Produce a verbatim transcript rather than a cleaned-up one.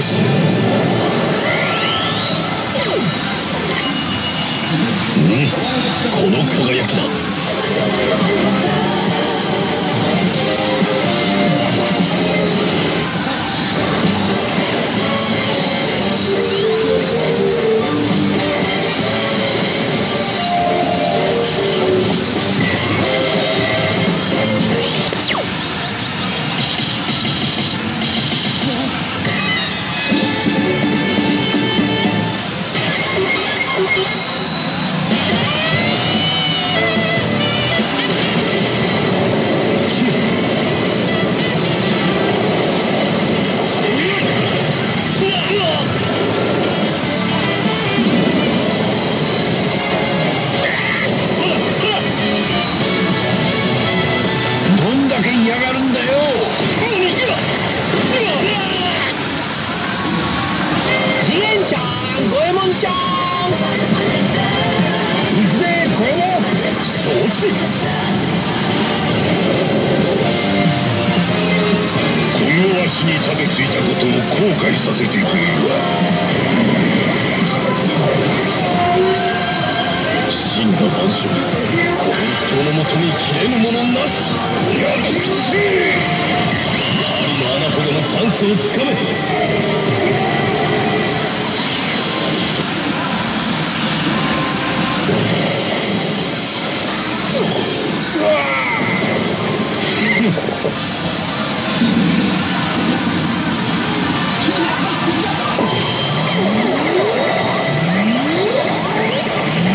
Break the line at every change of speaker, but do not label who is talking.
し。うん、この輝きだ。嫌がるんだよ。
次元ちゃん、五右衛門ちゃん。
行くぜ、五右衛門。承知。この足に盾ついたことを後悔させてくれるわ。死んだ万象、この一刀のもとに切れぬものなし。焼き尽くせ。針の穴ほどのチャンスをつかめ。うわ